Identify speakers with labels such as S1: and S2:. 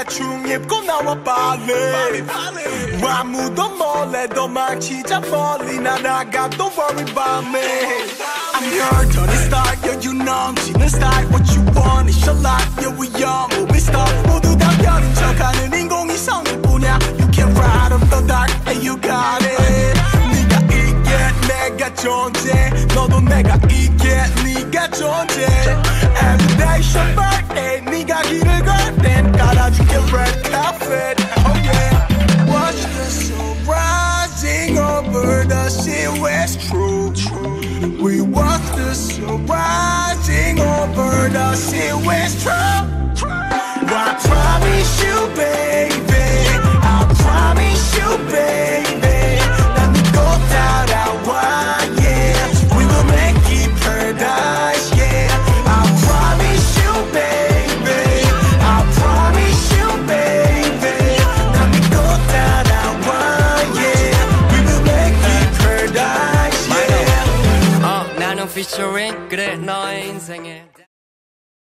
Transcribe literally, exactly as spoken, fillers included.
S1: 대충 입고 나와 빨리 아무도 몰래도 망치자 멀리 날아가 Don't worry about me I'm your Tony Stark yeah you know 지는 style What you want is your life Yeah we young movie star 모두 다 별인 척하는 인공위성일 뿐이야 You can ride up the dark and you got it 네가 이게 내가 존재 너도 내가 이게 네가 존재 Everyday's your birthday 네가 길을 걸 땐 깔아줄게 red carpet Oh yeah Watch the sun rising over the sea It's true We watch the sun rising over the sea It's true I promise you babe